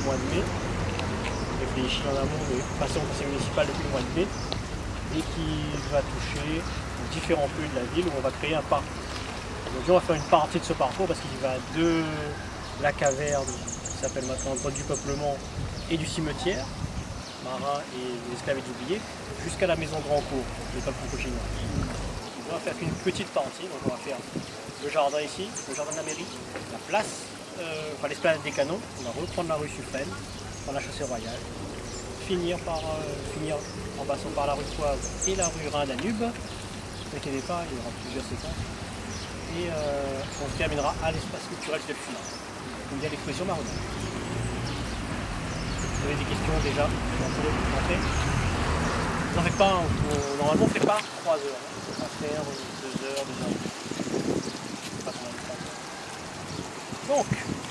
mois de mai. Réfléchi en amont, mais passé au conseil municipal depuis le mois de mai, et qui va toucher différents lieux de la ville où on va créer un parc. Aujourd'hui, on va faire une partie de ce parcours parce qu'il va de la caverne, qui s'appelle maintenant grotte du peuplement, et du cimetière marin et des esclaves oubliés, jusqu'à la maison Grand Cours, l'école franco-chinoise. On va faire qu'une petite partie, donc on va faire le jardin ici, le jardin de la mairie, la place, l'esplanade des canons, on va reprendre la rue Suffren, par la chaussée royale, finir en passant par la rue Soave et la rue Rhin-Danube. Ne vous inquiétez pas, il y aura plusieurs séquences. Et on se terminera à l'espace culturel de Delphine, donc il y a l'exposition marronnière. Vous avez des questions déjà, on peut rentrer. Vous n'en faites pas, normalement on ne fait pas 3 heures, on va faire 2 heures, 2 heures. Donc,